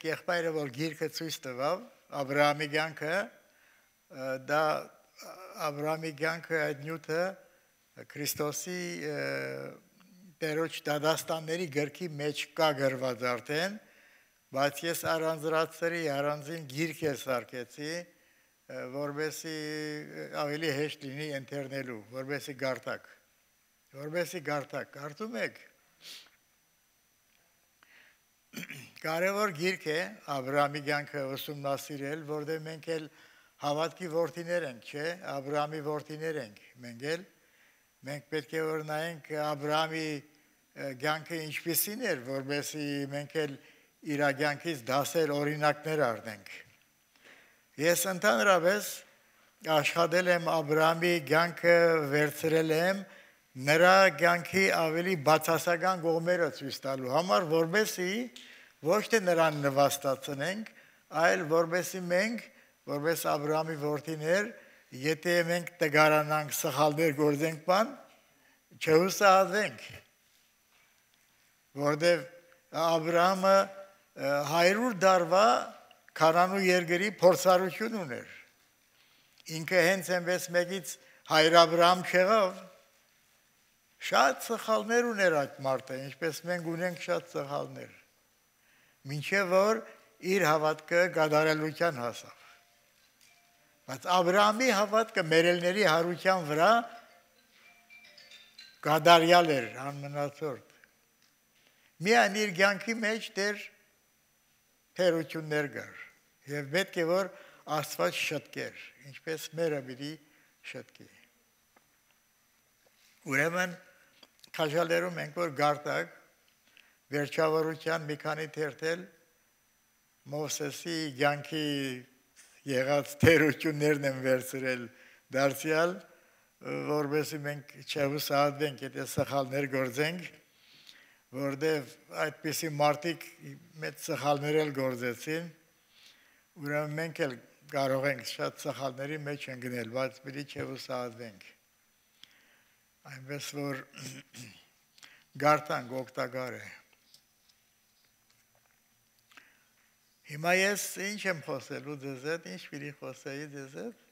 մեկ եղբայրը որ գիրքը ցույց տվավ, Աբրահամի կյանքը, դա Աբրահամի կյանքը այդ նյութը Քրիստոսի Տերոջ դադաստանների գրքի մեջ կա գրված արդեն, բայց ես առանձին գիրք եմ սարքեցի, որովհետեւ ավելի հեշտ լինի ընթերնելու, որովհետեւ գարտակ, կարդում եք։ Կարևոր գիրք է Աբրահամի կյանքը ուսումնասիրել, որովհետեւ մենք էլ հավատքի որդիներ ենք, չէ՞, Աբրահամի որդիներ ենք, մենք պետք է որ նայենք Աբրահամի կյանքը ինչպիսին էր, որովհետեւ մենք էլ իր կյանքից դասեր օրինակներ առնենք։ Ես ընդհանրապես աշխատել եմ Աբրահամի կյանքը վերցրել եմ նրա կյանքի ավելի բացասական կողմերը ցույց տալու համար, որովհետեւ ոչ թե նրան նվաստացնենք, այլ որովհետեւ մենք, որպես Աբրահամի որդիներ, եթե մենք տգարանանք, սխալներ գործենք բան, չհուսահատվենք, որովհետեւ Աբրահամը 100 տարվա Քանանու երկրի փորձառություն ուներ։ Ինքը հենց այնպես մեկից հայր Աբրահամ չեղավ, շատ սխալներ ուներ այդ մարդը, ինչպես մենք ունենք շատ սխալներ, մինչև որ իր հավատքը կատարելության հասավ։ Բայց Աբրահամի հավատքը մերելների հարության վրա կատարյալ էր, անմնացորդ։ Միայն իր կյանքի մեջ դեր թերություններ կար, եւ պետք է որ Աստված շտկեր, ինչպես մերը պիտի շտկի։ Ուրեմն քաջալերում ենք որ գարտակ վերջավորության մի քանի թերթել Մովսեսի կյանքի եղած թերություններն են վերցրել դարձյալ, որովհետեւ մենք չհուսահատվենք, եթե սխալներ գործենք, որովհետեւ այդպիսի մարդիկ մեծ սխալներ էլ գործեցին, ուրեմն մենք էլ կարող ենք շատ սխալների մեջ ընկնել, բայց պիտի չհուսահատվենք։ Այնպես որ գարտանք օգտակար է։ Հիմա ես ինչ եմ խոսելու ձեզ հետ, ինչ պիտի խոսեի ձեզ հետ։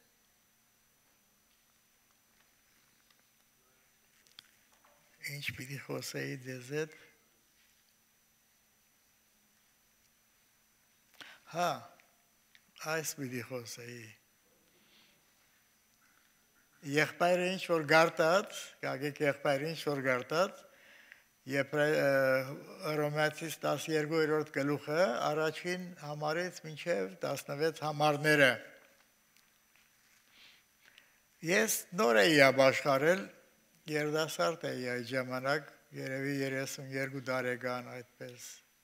Ինչ պիտի խոսեի ձեզ հետ։ Հա, այս պիտի խոսեի։ Եղբայրը ինչ որ գարտած, կագեք եղբայրը ինչ որ գարտած, Հռոմեացիս 12-րդ գլուխը առաջին համարից մինչև 16 համարները։ Ես նոր էի ապաշխարել, երիտասարդ էի այդ ժամանակ, երևի 32 տարեկան այդպես։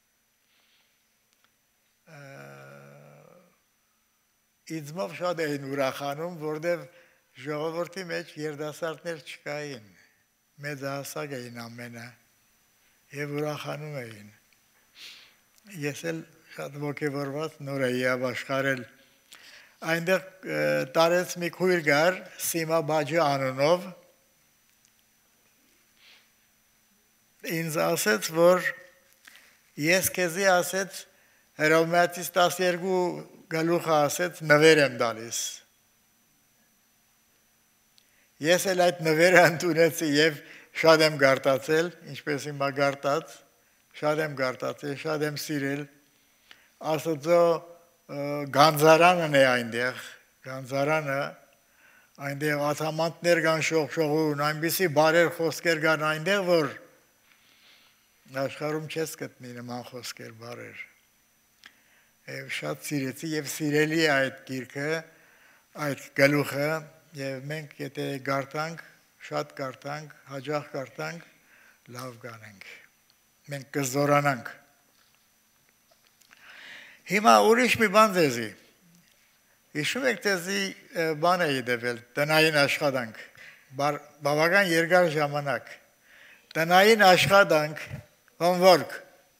Ինձմով շատ էին ուրախանում, որտեվ ժողովրդի մեջ երիտասարդներ չկային, մեծահասակ էին ամենը եւ ուրախանում էին։ Ես էլ շատ ոգևորված նոր էի ապաշխարել։ Այնտեղ տարեց մի քույր գար, Սիմա Բաջի անունով, ինձ ասեց, որ ես քեզի ասեց Հռոմեացիս 12 գլուխը ասեց նվեր եմ տալիս։ Ես էլ այդ նվերը ընդունեցի եւ շատ եմ գարտացել, ինչպես հիմա գարտած, շատ եմ գարտացել, շատ եմ սիրել։ Աստծո գանձարանն է այնտեղ, գանձարանը, այնտեղ աթամանտներ կան շողշողուն, այնպիսի բարեր խոսքեր կան այնտեղ, որ աշխարհում չես գտնի նման խոսքեր բարեր։ Եվ շատ սիրեցի եւ սիրելի է այդ գիրքը, այդ գլուխը, եւ մենք եթե գարտանք, շատ գարտանք, հաջող գարտանք, լավ կանենք։ Մենք կզորանանք։ Հիմա ուրիշ մի բան ձեզի։ Հիշում եք ձեզի բան էի դեպել, տնային աշխատանք, բավական երկար ժամանակ։ Տնային աշխատանք, homework։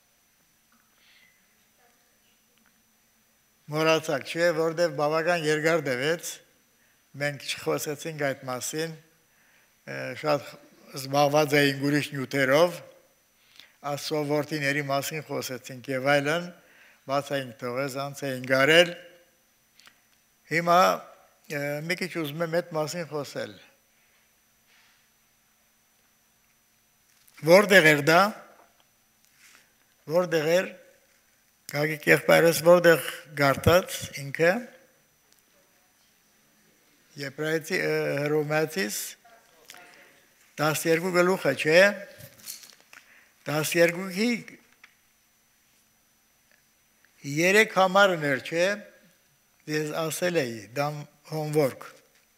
Մոռացաք, չէ, որտեղ բավական երկար դեպեց, մենք չխոսեցինք այդ մասին, շատ զբաղված էինք ուրիշ նյութերով, Աստծո որդիների մասին խոսեցինք եւ այլն, բաց էին թողել, անց էին գարել։ Հիմա մի քիչ ուզում եմ այդ մասին խոսել։ Որտեղ էր դա։ Որտեղ էր Գագիկ եղբայրս որտեղ գարտած ինքը Եբրայեցի Հռոմեացիս 12 գլուխը չէ 12-ի 3 համարն էր չէ ես ասել էի դամ homework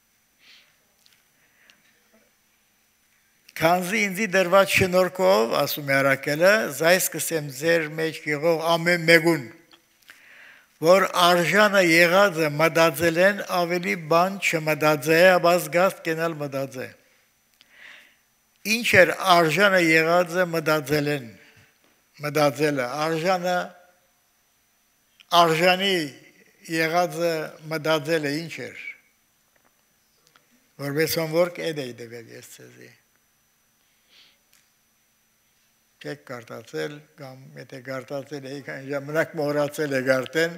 Քանզի ինձի դրված շնորհքով, ասում է Արաքելը, զայս կսեմ ձեր մեջ եղող ամեն մեկուն, որ արժանը եղածը մտածել են, ավելի բան չմտածե, ապազգաստ կենալ մտածե։ Ինչ էր արժանը եղածը մտածել են, մտածելը, արժանի եղածը մտածելը ինչ էր, որպես homework էդ էի դվել ես ձեզի։ Չեք գարտացել, կամ եթե գարտացել էիք, այն ժամանակ մոռացել եք արդեն։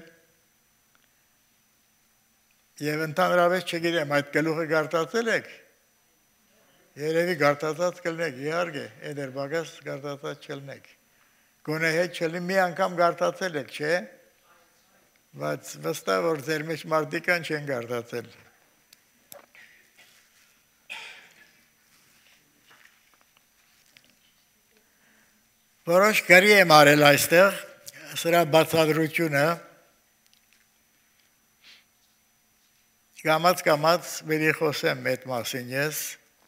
Եվ ընդհանրապես չգիտեմ, այդ գլուխը գարտացել եք։ Երևի գարտացած կլնեք, իհարկե, էդեր բագաս գարտացած չլնեք։ Գոնե հետ չլի մի անգամ գարտացել եք, չէ՞։ Բայց վստահ որ ձեր մեջ մարդիկան չեն գարտացել։ Որոշ գրի եմ արել այստեղ, սրա բացատրությունը կամաց բերի խոսեմ այդ մասին ես,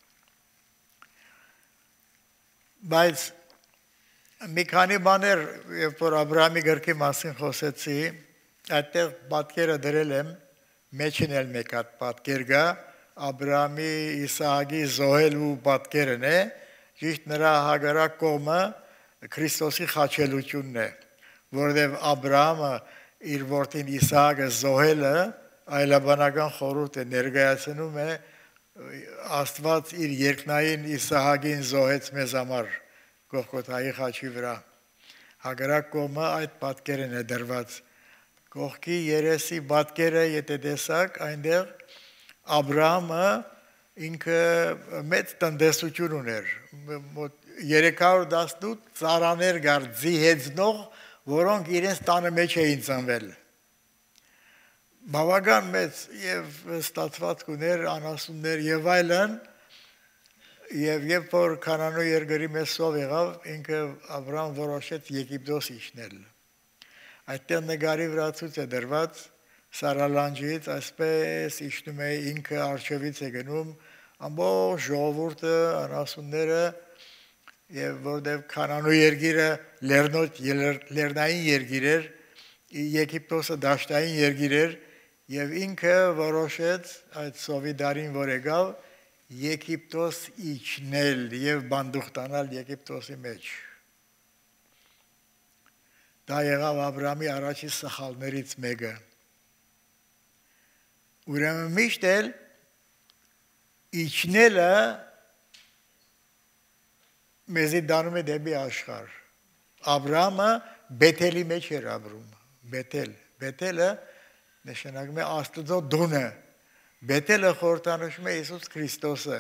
բայց մի քանի բաներ, երբ որ Աբրահամի գրքի մասին խոսեցի, այդտեղ պատկերը դրել եմ, մեջին էլ մեկ հատ պատկեր կա, Աբրահամի Իսահակի զոհելու պատկերն է, ճիշտ նրա հակառակ կողմը Քրիստոսի խաչելությունն է, որովհետև Աբրահամը իր որդին Իսահակը զոհելը այլաբանական խորհուրդ է ներկայացնում է Աստված իր երկնային Իսահակին զոհեց մեզ համար Գողգոթայի խաչի վրա։ Հակառակ կողմը այդ պատկերն է դրված։ Կողքի երեսի պատկերը եթե տեսակ, այնտեղ Աբրահամը ինքը մեծ տնտեսություն ուներ, 318 ծառաներ կար ձիհեծնող, որոնք իրենց տանը մեջ էին ծնվել։ Բավական մեծ եւ ստացվածք ուներ, անասուններ եւ այլն, եւ երբ որ Քանանու երկրի մեջ սով եղավ, ինքը Աբրահամ որոշեց Եգիպտոս իջնել։ Այդտեղ նկարի վրա ցույց է դրված Սարալանջից, այսպես իջնում է ինքը արջևից է գնում, ամբողջ ժողովուրդը, անասունները եւ որտեղ Քանանու երկիրը լեռնային երկիր էր, Եգիպտոսը դաշտային երկիր էր եւ ինքը որոշեց այդ սովի դարին որ եկավ Եգիպտոս իջնել եւ բանդուխ տանալ Եգիպտոսի մեջ։ Դա եղավ Աբրահամի առաջի սխալներից մեկը։ Ուրեմն միշտ էլ իջնելը մեզի դանում է դեպի աշխարհ։ Աբրահամը Բեթելի մեջ էր ապրում։ Բեթելը նշանակում է Աստծո դունը։ Բեթելը խորհրդանշում է Հիսուս Քրիստոսը։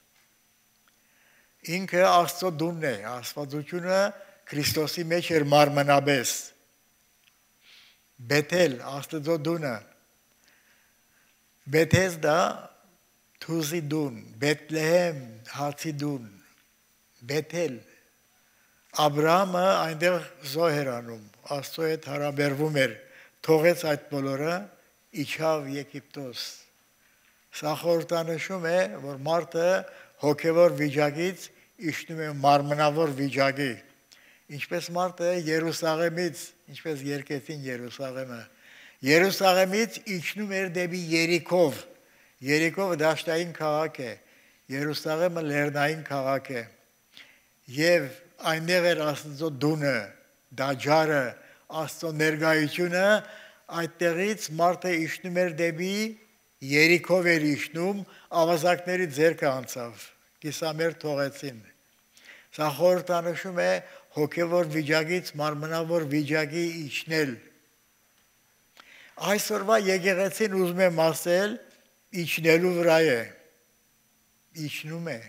Ինքը Աստծո դունն է, Աստվածությունը Քրիստոսի մեջ էր մարմնաբես։ Բեթել, Աստծո դունը։ Բեթեսդա թուզի դուն, Բեթլեհեմ հացի դուն, Բեթել, Աբրահամը այնտեղ զոհ էր անում, Աստծո հետ հարաբերվում էր, թողեց այդ բոլորը, իջավ Եգիպտոս։ Սա խորհրդանշում է, որ մարդը հոգևոր վիճակից իջնում է մարմնավոր վիճակի, ինչպես մարդը Երուսաղեմից, ինչպես երկեցին Երուսաղեմը, Երուսաղեմից իջնում էր դեպի Երիքով, Երիքովը դաշտային քաղաք է, Երուսաղեմը լեռնային քաղաք է, եւ այնտեղ էր Աստծո դունը, դաջարը, Աստծո ներկայությունը, այդտեղից մարդը իջնում էր դեպի Երիքով էր իջնում, ավազակների ձեռքը անցավ, կիսամերկ թողեցին։ Սա խորհրդանշում է հոգևոր վիճակից մարմնավոր վիճակի իջնել, Այսօրվա եկեղեցին ուզում եմ ասել, իջնելու վրա է, իջնում է։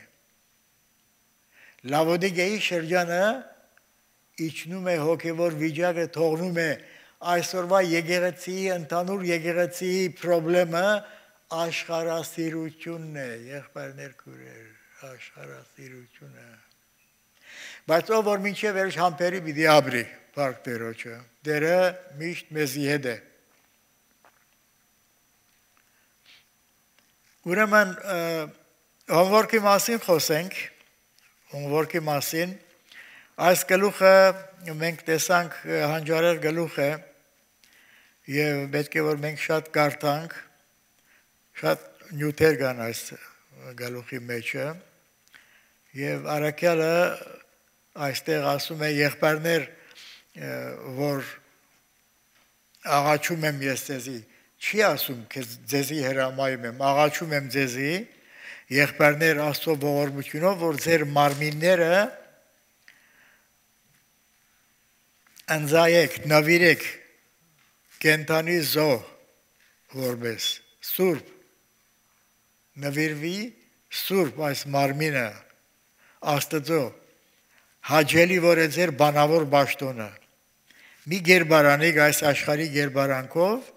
Լավոդիկեի շրջանը իջնում է հոգևոր վիճակը, թողնում է այսօրվա եկեղեցի, ընդհանուր եկեղեցի խնդրեմը աշխարհասիրությունն է, եղբայրներ քույրեր, աշխարհասիրությունը։ Բայց ով որ մինչև վերջ համբերի պիտի ապրի, Փառք Տերոջը, Տերը միշտ մեզի հետ է։ Ուրեմն հոմվորքի մասին խոսենք, հոմվորքի մասին, այս գլուխը մենք տեսանք հանճարեղ գլուխ է եւ պետք է որ մենք շատ կարդանք, շատ նյութեր կան այս գլուխի մեջը եւ առաքյալը այստեղ ասում է եղբայրներ, որ աղաչում եմ ես ձեզի, չի ասում ձեզի հրամայում եմ, աղաչում եմ ձեզի, եղբայրներ Աստծո ողորմությունով, որ ձեր մարմինները անձայեք, նվիրեք կենթանի զոհ որպես սուրբ, նվիրվի սուրբ այս մարմինը Աստծո, հաճելի որ է ձեր բանավոր բաշտոնը, մի գերբարանիկ այս աշխարհի գերբարանքով,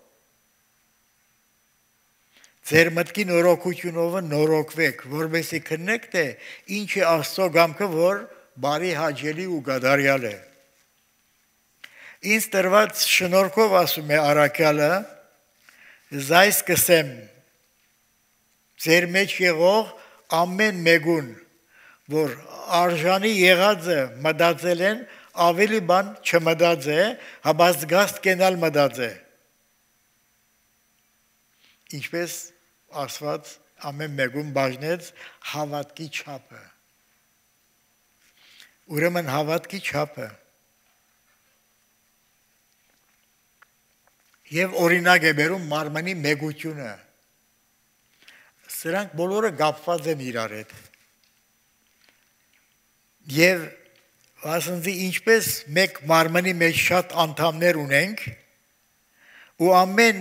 ձեր մտքի նորոգությունով նորոգվեք, որովհետեւ քննեք թե ինչ է Աստծո գամքը, որ բարի հաճելի ու գադարյալ է։ Ինձ տրված շնորհքով ասում է առաքյալը, զայս կսեմ ձեր մեջ եղող ամեն մեկուն, որ արժանի եղածը մտածել են, ավելի բան չմտածե, հաբազգաստ կենալ մտածե։ Ինչպես ասված ամեն մեկում բաժնեց հավատքի չափը։ Ուրեմն հավատքի չափը եւ օրինակ է բերում մարմնի մեգությունը։ Սրանք բոլորը կապված են իրար հետ։ Եվ ասենք ինչպես մեկ մարմնի մեջ շատ անդամներ ունենք ու ամեն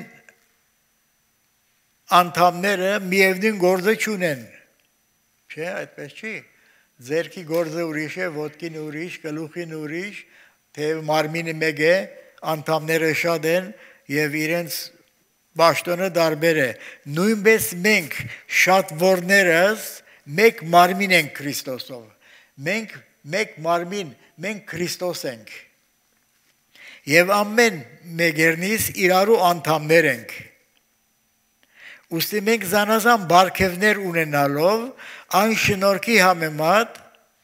անդամները միևնույն գործը չունեն։ Չէ, այդպես չի։ Ձերքի գործը ուրիշ է, ոտքին ուրիշ, գլուխին ուրիշ, թե մարմինը մեկ է, անդամները շատ են եւ իրենց բաշտոնը տարբեր է։ Նույնպես մենք շատ որներս մեկ մարմին ենք Քրիստոսով։ Մենք մեկ մարմին, մենք Քրիստոս ենք։ Եվ ամեն մեկերնից իրարու անդամներ ենք։ Ուստի մենք զանազան բարգևներ ունենալով այն շնորհքի համեմատ,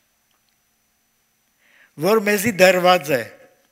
որ մեզի դրված է։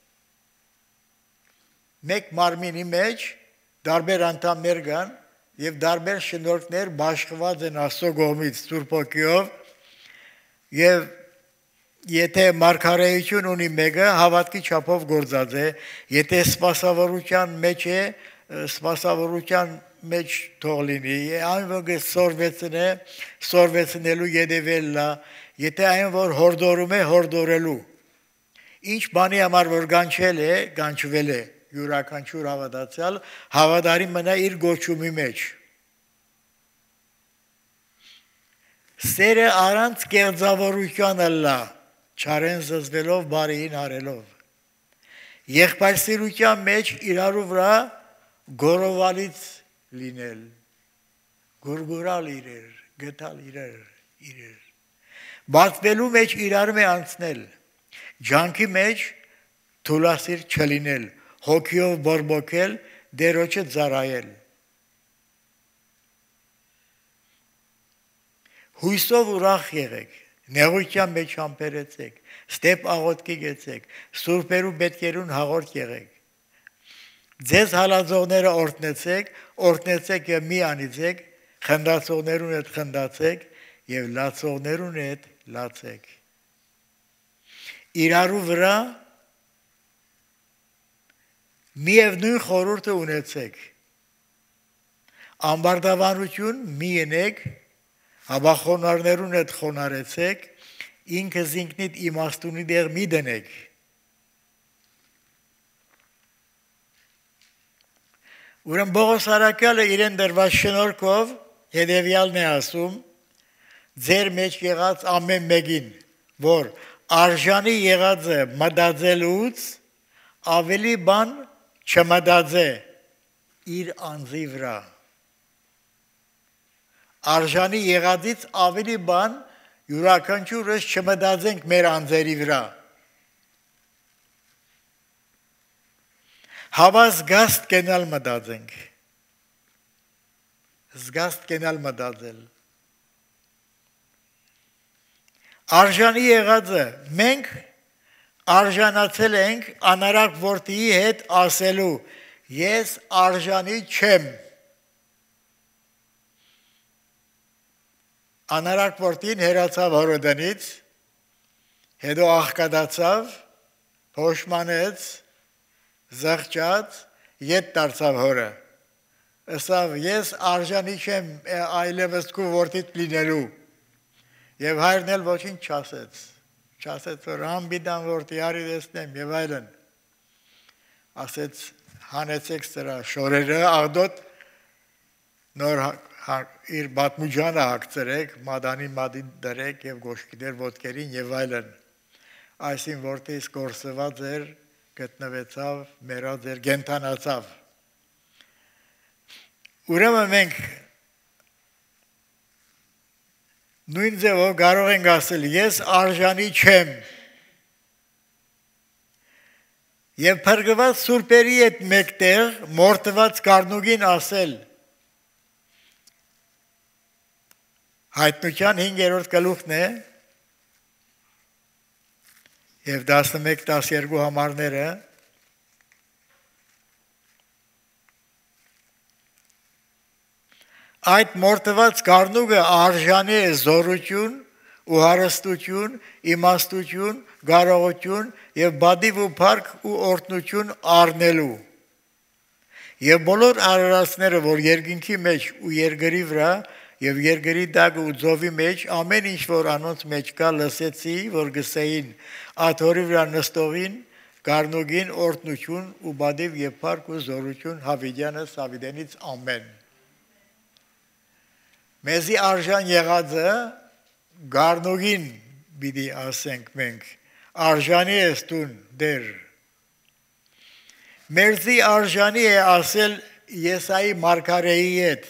Մեկ մարմինի մեջ տարբեր անդամներ կան եւ տարբեր շնորհքներ բաշխված են Աստծո կողմից Սուրբ Հոգիով եւ եթե մարգարեություն ունի մեկը հավատքի չափով գործած է, եթե սպասավորության մեջ է, սպասավորության մեջ թող լինի, այն որ սորվեցնե, սորվեցնելու յետևելա, եթե այն որ հորդորում է, հորդորելու։ Ինչ բանի համար որ գանչել է, գանչվել է, յուրաքանչյուր հավատացյալ, հավատարի մնա իր գործումի մեջ։ Սերը առանց կեղծավորության ըլլա, չարեն զզվելով, բարիին արելով։ Եղբայրսիրության մեջ իրարու վրա գորովալից լինել, գուրգուրալ իրեր, գտալ իրեր, բացվելու մեջ իրար մե անցնել, ջանքի մեջ թուլասիր չլինել, հոգիով բորբոքել, դերոջը ծարայել։ Հույսով ուրախ եղեք, նեղության մեջ համբերեցեք, ստեպ աղոտքի գեցեք, սուրբերու պետքերուն հաղորդ եղեք։ Ձեզ հալածողները օրհնեցեք եւ մի անիծեք, խնդացողներուն հետ խնդացեք եւ լացողներուն հետ լացեք։ Իրարու վրա միևնույն խորհուրդը ունեցեք։ Ամբարտավանություն մի ենեք, հաբախոնարներուն հետ խոնարեցեք, ինքը զինքնիդ իմաստունի դեղ մի դնեք։ Ուրեմն Պողոս առաքյալը իրեն դրված շնորհքով հետևյալն է ասում. ձեր մեջ եղած ամեն մեկին, որ արժանի եղած է մտածելուց, ավելի բան չմտածե իր անձի վրա։ Արժանի եղածից ավելի բան յուրաքանչյուրս չմտածենք մեր անձերի վրա։ Հավազգաստ կենալ մտածենք։ Զգաստ կենալ մտածել։ Արժանի եղածը մենք արժանացել ենք անարակ որդիի հետ ասելու ես արժանի չեմ։ Անարակ որդին հեռացավ հորոդանից, հետո աղքատացավ, փոշմանեց, զղջաց, ետ դարձավ հորը։ Ասավ ես արժանի չեմ այլևս քո որդիդ լինելու։ Եվ հայրն էլ ոչինչ չասեց, չասեց որ անբիդան որդի արի տեսնեմ եւ այլն։ Ասեց հանեցեք սրա շորերը աղդոտ նոր իր բատմուջանը հագցրեք, մադանի մադին դրեք եւ գոշկիներ ոտքերին եւ այլն։ Այսին որդիս կորսված էր, գտնվեցավ, մեռած էր, կենթանացավ։ Ուրեմն մենք նույն ձևով կարող ենք ասել ես արժանի չեմ։ Եվ փրկված սուրբերի հետ մեկտեղ մորթված կառնուկին ասել Հայտնության 5-րդ գլուխն է եւ 11-12 համարները Այդ մորթված կառնուկը արժանի է զորություն ու հարստություն, իմաստություն, կարողություն եւ բադիվ ու փառք ու օրհնություն առնելու։ Եվ բոլոր արարածները, որ երկինքի մեջ ու երկրի վրա եւ երկրի տակ ու ծովի մեջ ամեն ինչ որ անոնց մեջ կա լսեցի, որ գսեին աթորի վրա նստողին, կառնուկին օրհնություն ու բադիվ եւ փառք ու զորություն հավիդյանը Սավիդենից ամեն։ Մեզի արժան եղածը գառնուկին պիտի ասենք մենք արժանի ես տուն դեր Մերզի արժանի է ասել Եսայի մարգարեի հետ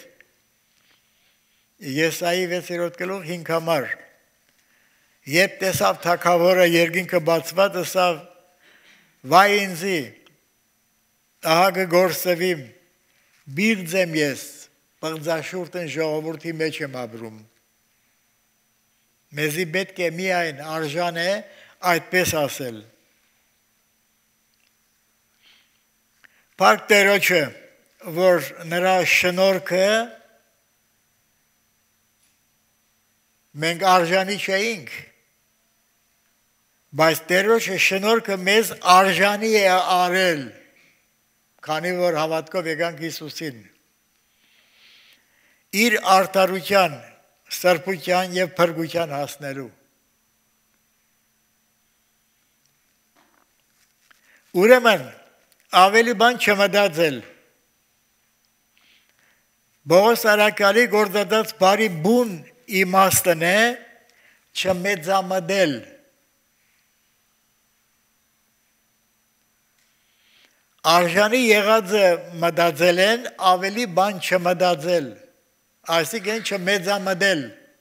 Եսայի 6-րդ գլուխ 5 համար Երբ տեսավ թագավորը երկինքը բացված ասավ վայ ինձի ահա կգործվիմ բիղձ եմ ես Պղձաշուրտն ժողովրդի մեջ եմ ապրում։ Մեզի պետք է միայն արժան է այդպես ասել։ Փառք Տերոջը, որ նրա շնորհքը մենք արժանի չէինք, բայց Տերոջը շնորհքը մեզ արժանի է արել, քանի որ հավատքով եկանք Հիսուսին։ Իր արդարության, սրբության եւ փրկության հասնելու։ Ուրեմն ավելի բան չմտածել։ Պողոս առաքյալի գործած բարի բուն իմաստն է չմեծամտել։ Արժանի եղածը մտածել են ավելի բան չմտածել։ Այսինքն չմեծամտել։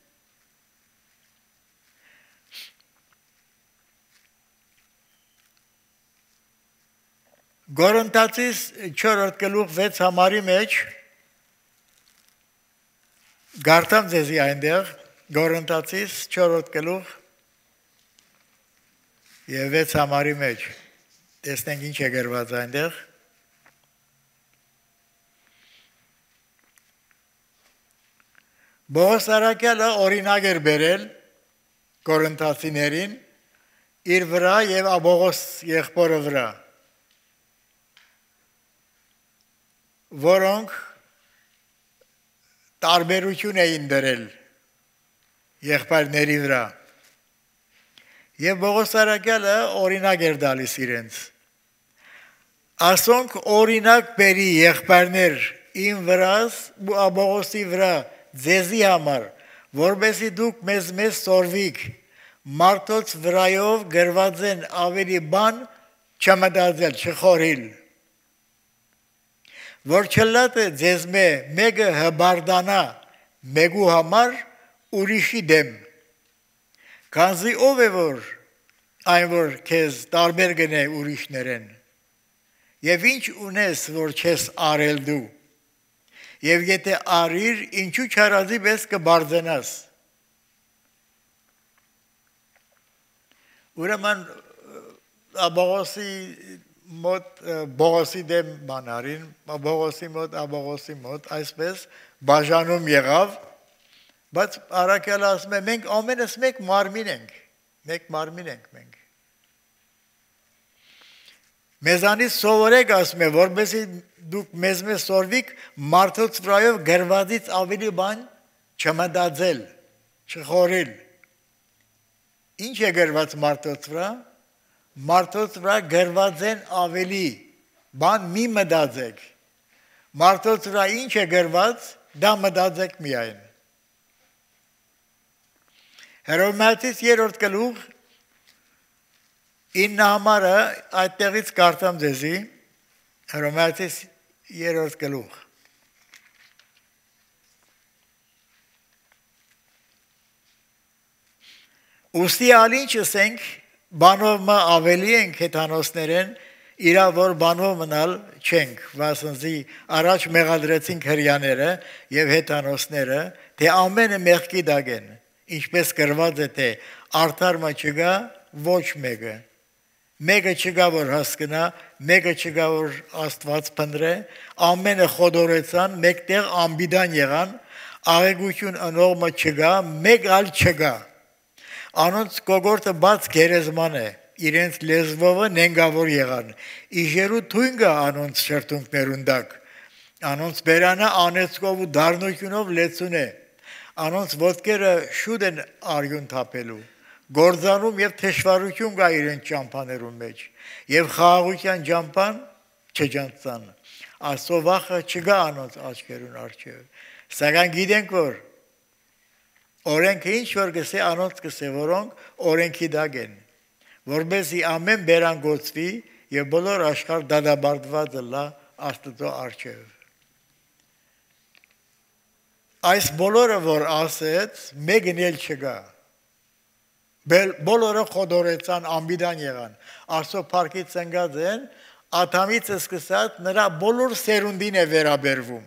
Գորընթացիս 4-րդ գլուխ 6 համարի մեջ գարտամ ձեզի այնտեղ Գորընթացիս 4-րդ գլուխ եւ 6 համարի մեջ տեսնենք ինչ է գրված այնտեղ Պողոս առաքյալը օրինակ էր բերել Կորինթացիներին իր վրա եւ Աբողոս եղբորը վրա, որոնք տարբերություն էին դրել եղբայրների վրա։ Եվ Պողոս առաքյալը օրինակ էր տալիս իրենց։ ասոնք օրինակ բերի եղբայրներ իմ վրաս ու աբողոսի վրա ձեզի համար, որբեսի դուք մեզ սորվիք, մարդոց վրայով գրված են ավելի բան չմտածել, չխորիլ, որ չլատը ձեզ մեկը հբարդանա մեկու համար ուրիշի դեմ, քանզի ով է որ այն որ քեզ տարբեր գնե ուրիշներեն, եւ ինչ ունես որ չես արել դու, եւ եթե արիր ինչու չարազի պես կբարձենաս, ուրեմն աբողոսի մոտ բողոսի դեմ բանարին, աբողոսի մոտ այսպես բաժանում եղավ, բայց առաքյալը ասում է մենք ամենս մեկ մարմին ենք մենք, մեզանից սովորեք ասում է, որպեսզի դուք մեզ սորվիք մարդոց վրայով գրվածից ավելի բան չմտածել, չխորիլ, ինչ է գրված մարդոց վրա, մարդոց վրա գրված են ավելի բան մի մտածեք, մարդոց վրա ինչ է գրված, դա մտածեք միայն, Հռոմեացիս 3-րդ գլուխ 9 համարը այդտեղից կարդամ ձեզի, Հռոմեացիս 3-րդ գլուխ։ Ուստի ալին չսենք, բանով մը ավելի ենք հետանոսներեն, իրա որ բանով մնալ չենք, վասնզի առաջ մեղադրեցինք հրյաները և հետանոսները, թե ամենը մեղքի դագեն, ինչպես գրված է, թե արդար մը չգա, ոչ մեկը, մեկը չգա, որ հասկնա, մեկը չգա, որ Աստված փնտրե, ամենը խոդորեցան, մեկտեղ անբիդան եղան, աղեգություն ընողմը չգա, մեկ ալ չգա, անոնց կողորտը բաց գերեզման է, իրենց լեզվովը նենգավոր եղան, իժերու թույն գա անոնց շրթունքներուն դակ, անոնց բերանը անեցկով ու դառնությունով լեցուն է, անոնց ոտքերը շուտ են արյուն թափելու, գործանում և թշվարություն կա իրենց ճամփաներուն մեջ, և խաղաղության ճամփան չջանցան, ասովախը չգա անոնց աչքերուն առջև, սակայն գիտենք, որ օրենքը ինչ որ գսե անոնց գսե, որոնք օրենքի դակ են, որպեսզի ամեն բերան գոցվի և բոլոր աշխարհ դադարեցված լա Աստծո առջև։ Այս բոլորը որ ասեց, մեկն էլ չգա, բոլորը խոդորեցան, անբիդան եղան, Աստծո փառքից ծնգած են, Ադամից սկսած նրա բոլոր սերունդին է վերաբերվում։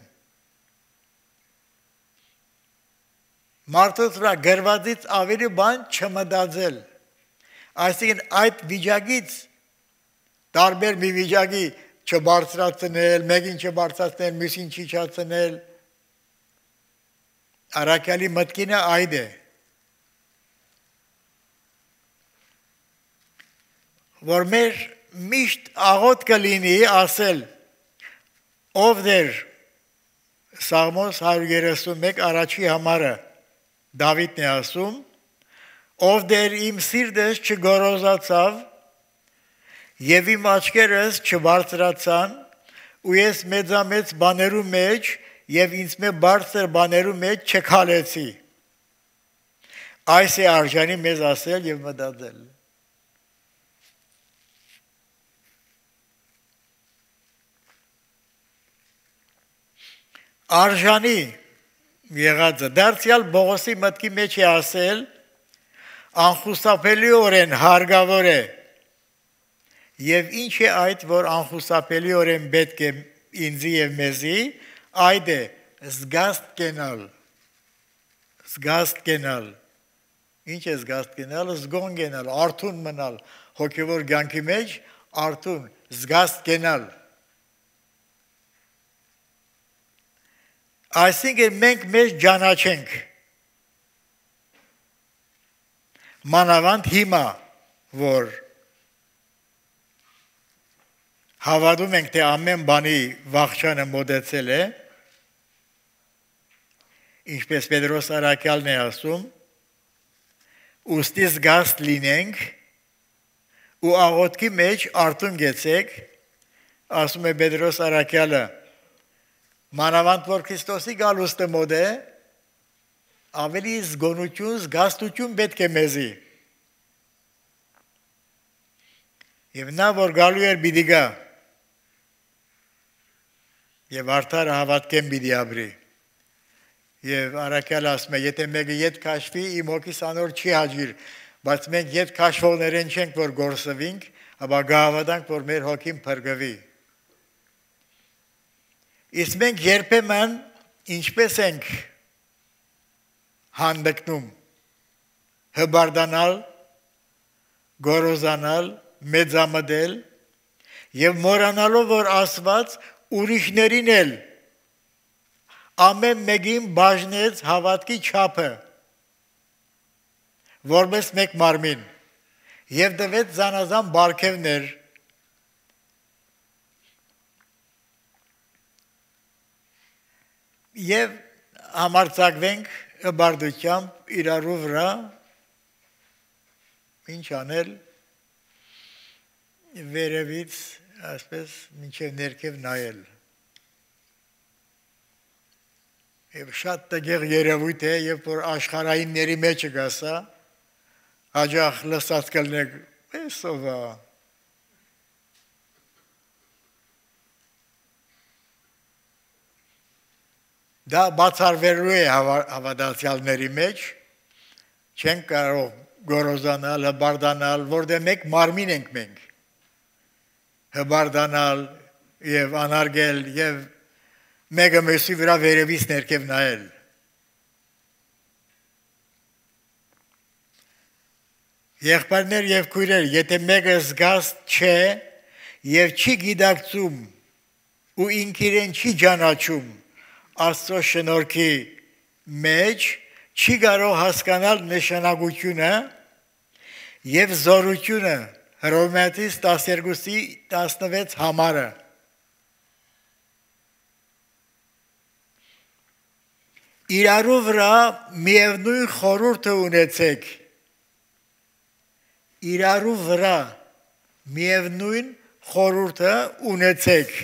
Մարդոց վրա գրվածից ավելի բան չմտածել, այսինքն այդ վիճակից տարբեր մի վիճակի չբարձրացնել, մեկին չբարձրացնել, մյուսին չիջացնել, առաքյալի մտքինը այդ է, որ մեր միշտ աղոտ կլինի ասել, ով դեր Սաղմոս 131 առաջի համարը Դավիթն է ասում, ով դեր իմ սիրտս չգոռոզացավ և իմ աչքերս չբարձրացան, ու ես մեծամեծ բաներու մեջ և ինձ մե բարձր բաներու մեջ չքալեցի, այս է արժանի մեզ ասել և մտածել։ Արժանի եղածը դարձյալ Բողոսի մտքի մեջ է ասել, անխուսափելիորեն հարգավոր է, և ինչ է այդ, որ անխուսափելիորեն պետք է ինձի և մեզի, այդ է զգաստ կենալ, ինչ է զգաստ կենալ, զգոն կենալ, արթուն մնալ, հոգևոր կյանքի մեջ արթուն, զգաստ կենալ, այսինքն մենք մեզ ճանաչենք, մանավանդ հիմա, որ հավատում ենք, թե ամեն բանի վախճանը մոտեցել է, ինչպես Պետրոս առաքյալն է ասում, ուստի զգաստ լինենք ու աղոթքի մեջ արթուն գեցեք, ասում է Պետրոս Արաքյալը, մանավանդ որ Քրիստոսի գալուստը մոտ է, ավելի զգոնություն, զգաստություն պետք է մեզի։ Եվ նա որ գալու էր պիտի գա, եւ արդարը հավատքեն պիտի ապրի։ Եվ Արաքյալը ասում է, եթե մեկը ետ քաշվի, իմ հոգիս անոր չի հաջիր, բայց մենք ետ քաշվողներեն չենք, որ գործվենք, ապա գահավատանք, որ մեր հոգին փրկվի։ Իսկ մենք երբեմն ինչպես ենք հանդգնում, հբարդանալ, գորոզանալ, մեծամտել եւ մոռանալով, որ Աստված ուրիշներին էլ ամեն մեկին բաժնեց հավատքի չափը, որպես մեկ մարմին, եւ տվեց զանազան բարգևներ։ Եվ համարձակվենք հբարդությամբ իրարու վրա ինչ անել վերևից, ասպես մինչև ներքև նայել։ Եվ շատ տգեղ երևույթ է, երբ որ աշխարհայինների մեջը գասա, հաջող լսած կլնեք, էսով է։ Դա բացառվելու է հավատացյալների մեջ, չեն կարող գորոզանալ, հբարդանալ, որտեղ մեկ մարմին ենք մենք, հբարդանալ եւ անարգել եւ մեկը մյուսի վրա վերևից ներքև նայել։ Եղբայրներ եւ քույրեր, եթե մեկը զգաստ չէ եւ չի գիտակցում ու ինքիրեն չի ճանաչում Աստծո շնորհքի մեջ, չի կարող հասկանալ նշանակությունը եւ զորությունը Հռոմեացիս 12:16 համարը։ Իրարու վրա միևնույն խորհուրդը ունեցեք։ Իրարու վրա միևնույն խորհուրդը ունեցեք։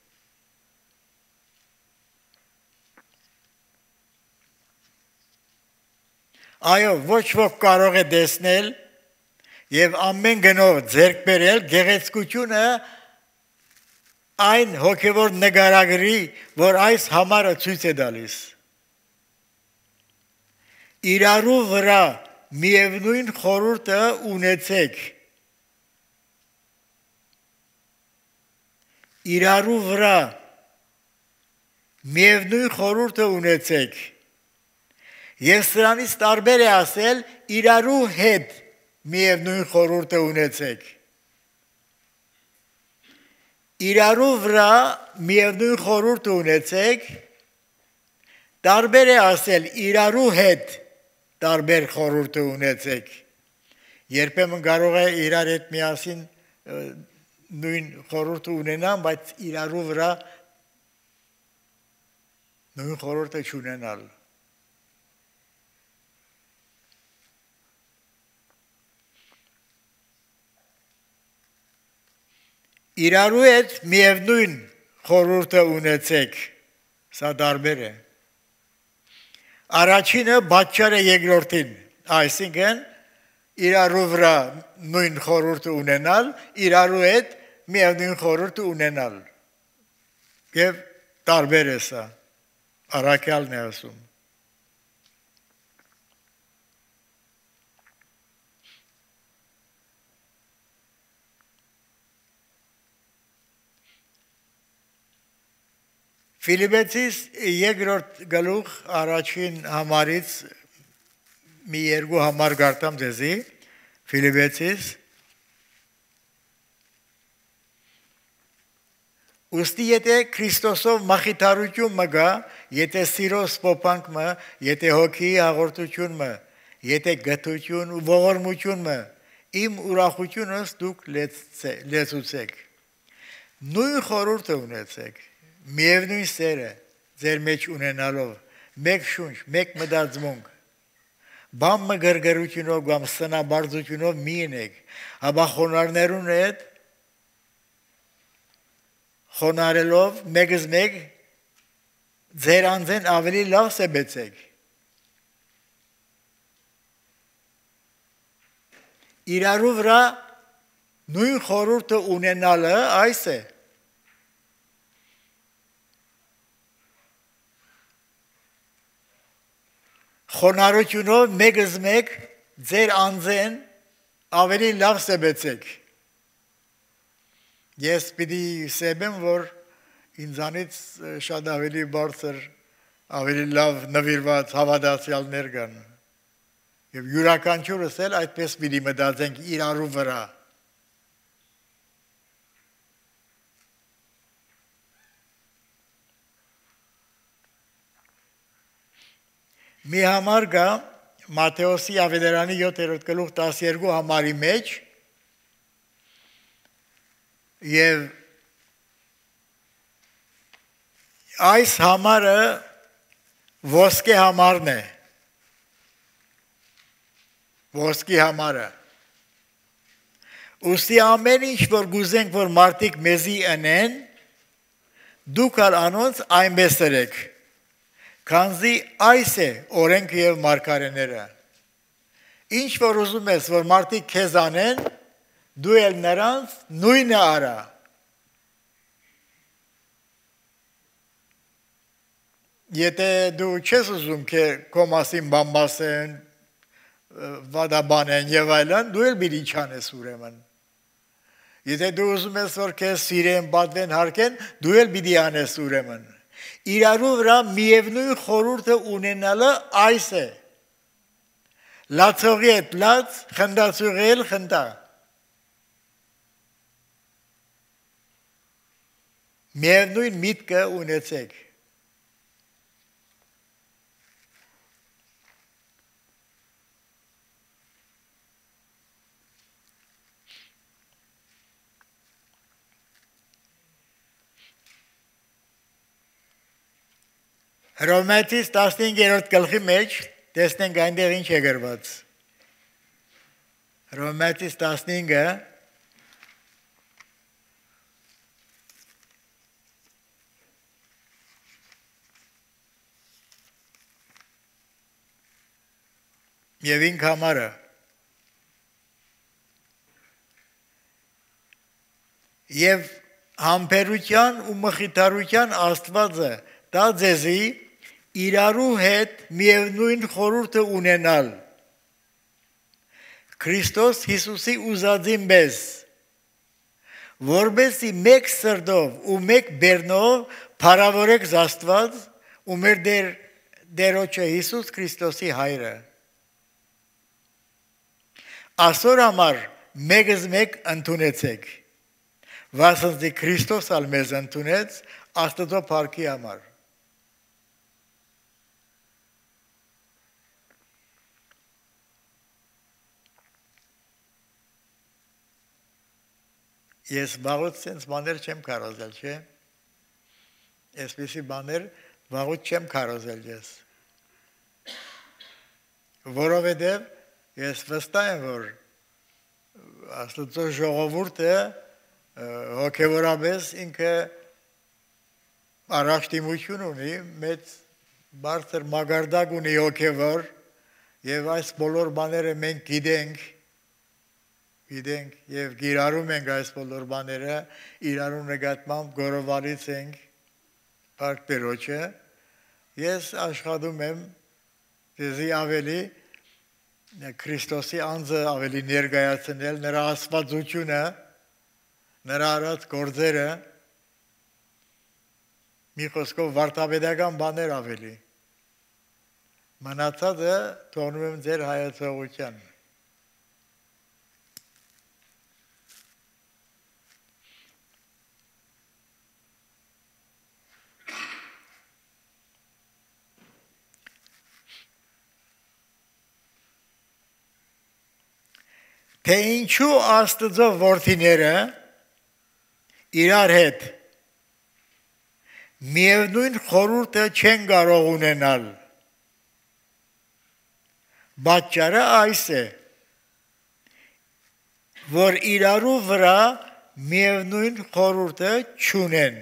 Այո, ոչ ոք կարող է տեսնել եւ ամեն գնով ձեռք բերել գեղեցկությունը այն հոգևոր նկարագրի, որ այս համարը ցույց է տալիս։ Իրարու վրա միևնույն խորհուրդը ունեցեք։ Իրարու վրա միևնույն խորհուրդը ունեցեք։ Եվ սրանից տարբեր է ասել իրարու հետ միևնույն խորհուրդը ունեցեք։ Իրարու վրա միևնույն խորհուրդը ունեցեք, տարբեր է ասել իրարու հետ տարբեր խորհուրդը ունեցեք։ Երբեմն կարող է իրար հետ միասին նույն խորհուրդը ունենան, բայց իրարու վրա նույն խորհուրդը չունենալ։ Իրարու հետ միևնույն խորհուրդը ունեցեք, սա տարբեր է։ Առաջինը պատճառ է երկրորդին, այսինքն իրարու վրա նույն խորհուրդը ունենալ, իրարու հետ միևնույն խորհուրդը ունենալ։ Եվ տարբեր է սա, առաքյալն է ասում։ Ֆիլիպեցիս երկրորդ գլուխ առաջին համարից մի երկու համար գարտամ ձեզի, Ֆիլիպեցիս ուստի եթե Քրիստոսով մխիթարություն մը գա, եթե սիրո սփոփանք մը, եթե հոգի հաղորդություն մը, եթե գթություն ու ողորմություն մը, իմ ուրախությունս դուք լեցուցեք։ Նույն խորհուրդը ունեցեք։ Միևնույն սերը ձեր մեջ ունենալով, մեկ շունչ, մեկ մտածմունք, բամ մը գրգռությունով կամ սնաբարձությունով մի ենեք, ապա խոնարհներուն հետ խոնարելով մեկս մեկ ձեր անձեն ավելի լավ սեբեցեք։ Իրարու վրա նույն խորհուրդը ունենալը այս է։ Խոնարհությունով մեկս մեկ ձեր անձեն ավելի լավ սեբեցեք։ Ես պիտի սեբեմ, որ ինձանից շատ ավելի բարձր, ավելի լավ նվիրված հավատացյալներ կան։ Եվ յուրաքանչյուրս էլ այդպես պիտի մտածենք իրարու վրա։ Մի համար կա Մատթեոսի ավետարանի 7-րդ գլուխ 12 համարի մեջ եւ այս համարը ոսկե համարն է։ Ոսկի համարը։ Ուստի ամեն ինչ որ գուզենք որ մարդիկ մեզի ընեն, դուք անոնց այնպես եք։ Քանզի այս է օրենքը եւ մարգարեները։ Ինչ որ ուզում ես որ մարդիկ քեզ անեն, դու էլ նրանց նույնը արա։ Եթե դու չես ուզում քո մասին բան ասեն, վադաբանեն եւ այլն, դու էլ պիտի չանես ուրեմն։ Եթե դու ուզում ես որ քեզ սիրեն, պատվեն, հարգեն, դու էլ պիտի անես ուրեմն։ Իրարու վրա միևնույն խորհուրդը ունենալը այս է։ Լացողի հետ լաց, խնդացողի էլ խնդա։ Միևնույն միտքը ունեցեք։ Հռոմեացիս 15-րդ գլխի մեջ տեսնենք այնտեղ ինչ է գրված։ Հռոմեացիս 15-ը եւ ինք համարը եւ համբերության ու մխիթարության Աստվածը դա ձեզի իրարու հետ միևնույն խորհուրդը ունենալ Քրիստոս Հիսուսի ուզածին պես որբեսի մեկ սրտով ու մեկ բեռնով փառավորեք Աստված ու մեր Տերոջը Հիսուս Քրիստոսի հայրը Այսօր համար մեկս մեկ ընդունեցեք վասնզի Քրիստոս ալ մեզ ընդունեց Աստծո փառքի համար Ես վաղուց sense բաներ չեմ կարողացել, չէ՞։ Այսպիսի բաներ վաղուց չեմ կարողացել ես։ Որովհետև ես վստահ եմ, որ Աստծո ժողովուրդը հոգևորապես ինքը առաջտիմություն ունի, մեծ բարձր մագարտակ ունի հոգևոր, եւ այս բոլոր բաները մենք գիտենք եւ գիրառում ենք այս բոլոր բաները, իրարու նկատմամբ գորովալից ենք Փառք Տերոջը, ես աշխատում եմ դեզի ավելի Քրիստոսի անձը ավելի ներկայացնել, նրա աստվածությունը, նրա արած գործերը, մի խոսքով վարդապետական բաներ ավելի։ Մնացածը թողնում եմ ձեր հայացողության։ Թե ինչու Աստծո որդիները իրար հետ միևնույն խորհուրդը չեն կարող ունենալ։ Պատճառը այս է, որ իրարու վրա միևնույն խորհուրդը չունեն։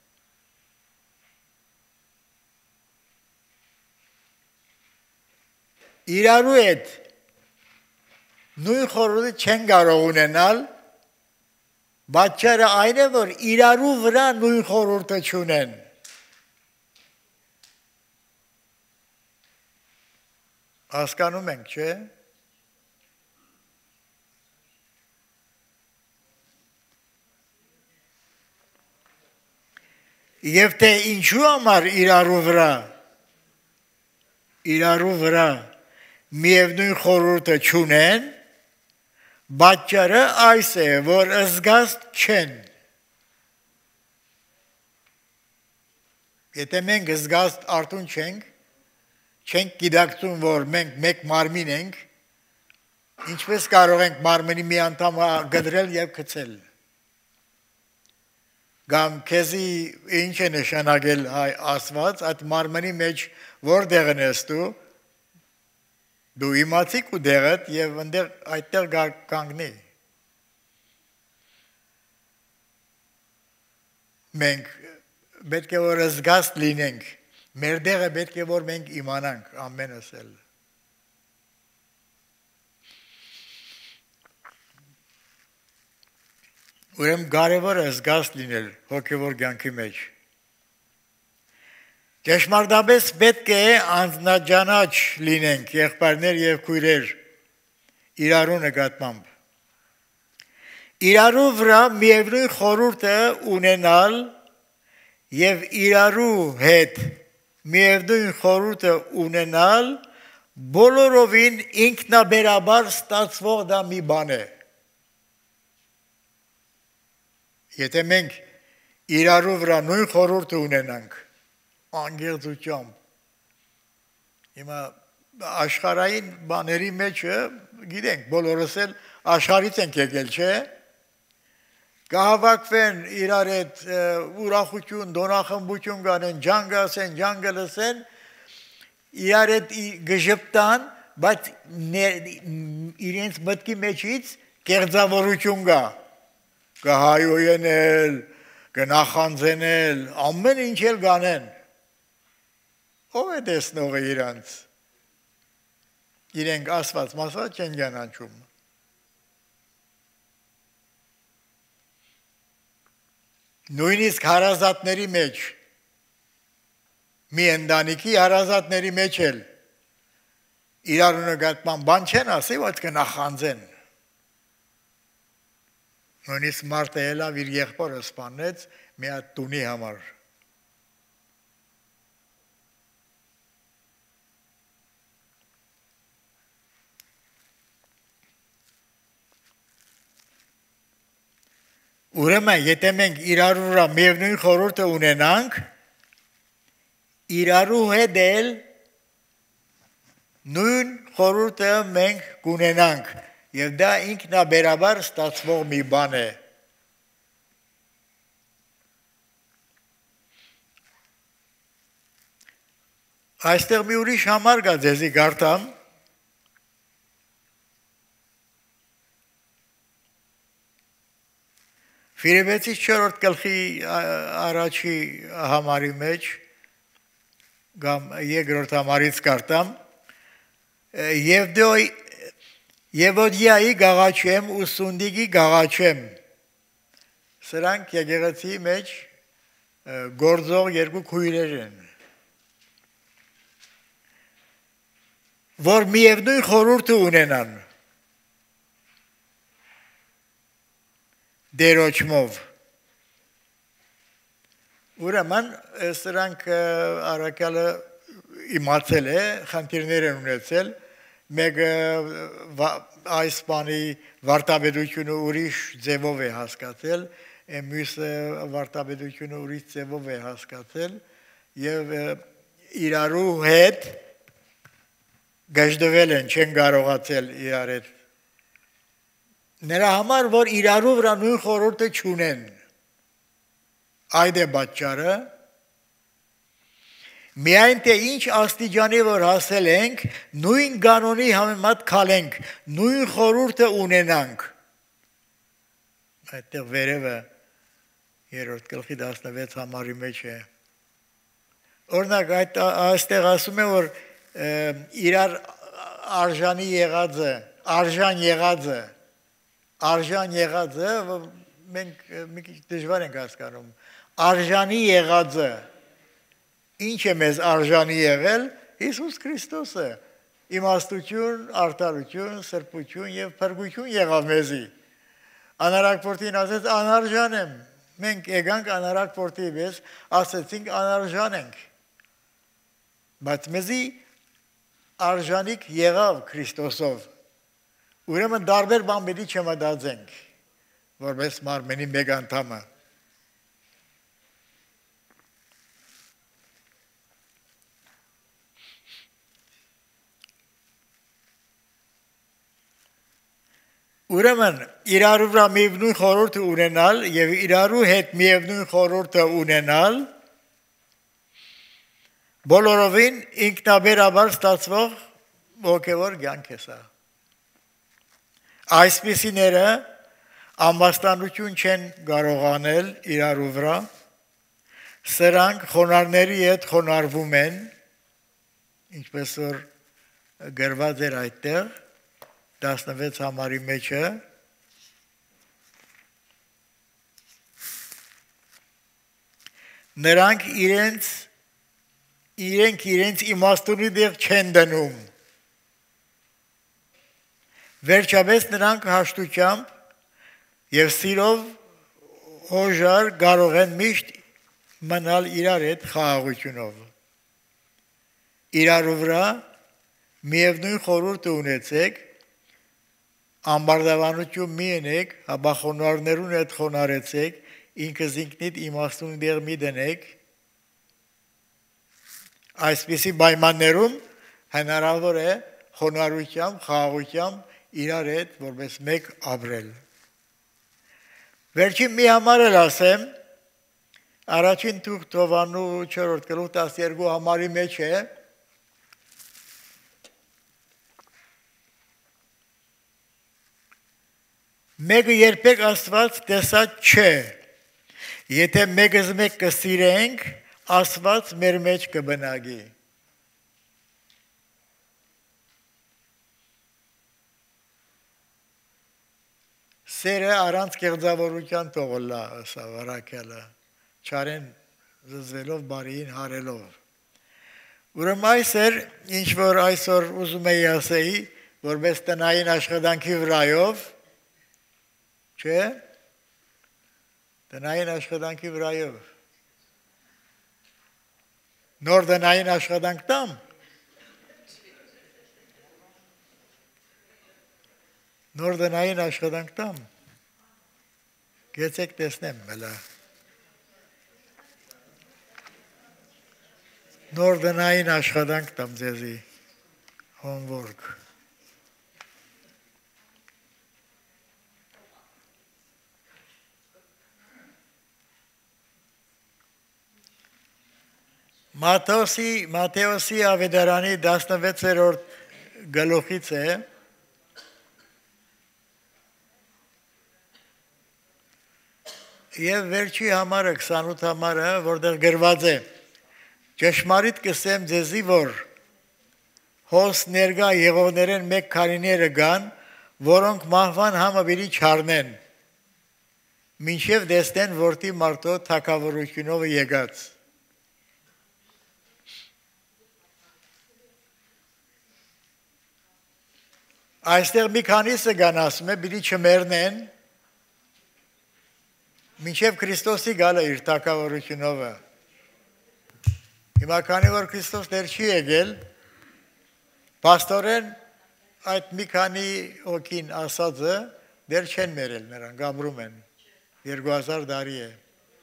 Իրարու հետ նույն խորհուրդը չեն կարող ունենալ, պատճառը այն է, որ իրարու վրա նույն խորհուրդը չունեն։ Հասկանում ենք, չէ՞։ Եվ թե ինչու համար իրարու վրա միևնույն խորհուրդը չունեն, պատճառը այս է, որ զգաստ չեն։ Եթե մենք զգաստ արթուն չենք գիտակցում, որ մենք մեկ մարմին ենք, ինչպես կարող ենք մարմնի մի անդամը գդրել եւ գցել։ Կամ քեզի ինչ է նշանակել հայ ասված, այդ մարմնի մեջ որտեղն ես դու իմացի քու դեղդ եւ այդտեղ կանգնի։ Մենք պետք է որ զգաստ լինենք, մեր դեղը պետք է որ մենք իմանանք ամենս էլ։ Ուրեմն կարևոր է զգաստ լինել հոգևոր կյանքի մեջ։ Ճշմարտապես պետք է անձնաճանաչ լինենք եղբայրներ եւ քույրեր իրարու նկատմամբ։ Իրարու վրա միևնույն խորհուրդը ունենալ եւ իրարու հետ միևնույն խորհուրդը ունենալ բոլորովին ինքնաբերաբար ստացվող դա մի բան է։ Եթե մենք իրարու վրա նույն խորհուրդը ունենանք, անգեղծությամբ, հիմա աշխարհային բաների մեջ գիտենք, բոլորս էլ աշխարհից ենք եկել, չէ՞։ Կհավաքվեն իրար հետ ուրախություն, դոնախմբություն կանեն, ջանգ ասեն, ջանգ լսեն, իրար հետ գժպտան, բայց իրենց մտքի մեջից կեղծավորություն կա։ Կհայոյնել, կնախանձենել, ամեն ինչ էլ կանեն։ Ով է տեսնողը իրանց։ Իրենք ասված մասված չեն ճանաչում։ Նույնիսկ հարազատների մեջ, մի ընտանիքի հարազատների մեջ էլ իրարու նկատմամբ բան չեն ասի, բայց կնախանձեն։ Նույնիսկ մարդը ելավ իր եղբորը սպանեց մի հատ տունի համար։ Ուրեմն, եթե մենք իրարու վրա միևնույն խորհուրդը ունենանք, իրարու հետ էլ նույն խորհուրդը մենք կունենանք։ Եվ դա ինքնաբերաբար ստացվող մի բան է։ Այստեղ մի ուրիշ համար կա ձեզի գարտամ։ Ֆիլիպպեցիս 4-րդ գլխի առաջի համարի մեջ կամ երկրորդ համարից գարտամ Եվոդիայի գաղաչեմ ու Սունդիգի գաղաչեմ։ Սրանք եկեղեցի մեջ գործող երկու քույրեր են։ Որ միևնույն խորհուրդը ունենան։ Դերոճմով։ Ուրեմն սրանք առաքյալը իմացել է, խնդիրներ են ունեցել, մեկը այս բանի վարտաբեդությունը ուրիշ ձևով է հասկացել, մյուսը վարտաբեդությունը ուրիշ ձևով է հասկացել եւ իրարու հետ գժդվել են, չեն կարողացել իրար հետ։ Նրա համար, որ իրարու վրա նույն խորհուրդը չունեն, այդ է պատճառը։ Միայն թե ինչ աստիճանի որ հասել ենք, նույն կանոնի համեմատ քալենք, նույն խորհուրդը ունենանք։ այդտեղ վերևը երրորդ գլխի 16 համարի մեջ է։ Օրինակ այստեղ ասում է, որ իրար արժան եղածը, մենք մի քիչ դժվար ենք հասկանում, արժանի եղածը, ինչ է մեզ արժանի եղել, Հիսուս Քրիստոսը, իմաստություն, արդարություն, սրբություն և փրկություն եղավ մեզի, անարակ որդին ասեց անարժան եմ, մենք եկանք անարակ որդի պես, ասեցինք անարժան ենք, բայց մեզի արժանիք եղավ Քրիստոսով, ուրեմն դարբեր բան պետք է չմտածենք, որպես մարմնի մեկ անդամը։ Ուրեմն իրարու վրա միևնույն խորհուրդը ունենալ եւ իրարու հետ միևնույն խորհուրդը ունենալ բոլորովին ինքնաբերաբար ստացվող ոգևոր կյանք է սա։ Այսպիսիները ամբաստանություն չեն կարող անել իրարու վրա, սրանք խոնարհների հետ խոնարհվում են, ինչպես որ գրված էր այդտեղ 16 համարի մեջը, նրանք իրենց իմաստունի դեղ չեն դնում, վերջապես նրանք հաշտությամբ և սիրով հոժար կարող են միշտ մնալ իրար հետ խաղաղությունով, իրարու վրա միևնույն խորհուրդը ունեցեք, ամբարտավանություն մի ենեք, հապա խոնարհներուն հետ խոնարհեցեք, ինքս ինքնիդ իմաստուն դեղ մի դնեք, այսպիսի պայմաններում հնարավոր է խոնարհությամբ, խաղաղությամբ իրար հետ որպես մեկ ապրել։ Վերջին մի համար էլ ասեմ, առաջին Թովանու 4 գլուխ 12 համարի մեջ է, մեկը երբեք Աստված տեսած չէ, եթե մեկս մեկ կսիրենք, Աստված մեր մեջ կբնակի։ Սերը առանց կեղծավորության թողոլա սա վարակելը, չարեն զզվելով բարիին հարելով։ Ուրեմն այս էր, ինչ որ այսօր ուզում էի ասեի, որպես տնային աշխատանքի վրայով, չէ, տնային աշխատանքի վրայով, նոր տնային աշխատանք տամ, նոր տնային աշխատանք տամ, գեցեք տեսնեմ մելա, նոր տնային աշխատանք տամ ձեզի, homework, Մատթեոսի ավետարանի 16-րդ գլուխից է, և վերջի համարը, 28 համարը, որտեղ գրված է, ճշմարիտ կսեմ ձեզի, որ հոս ներկա եղողներեն մեկ քարիները կան, որոնք մահվան համը պիտի չառնեն, մինչև տեսնեն որդի մարդու թագավորությունով եկած։ Այստեղ մի քանիսը կան ասում է, պիտի չմեռնեն, մինչև Քրիստոսի գալը իր թագավորությունով։ Հիմա քանի որ Քրիստոս դեռ չի եկել, փաստորեն այդ մի քանի հոգին ասածը դեռ չեն մերել նրանք, ապրում են, 2000 տարի է։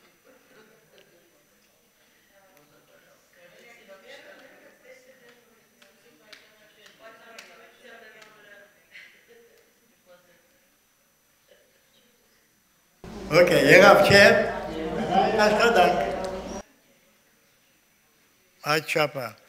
Okay, եղավ չէ, աշխատանք, այդ չապը։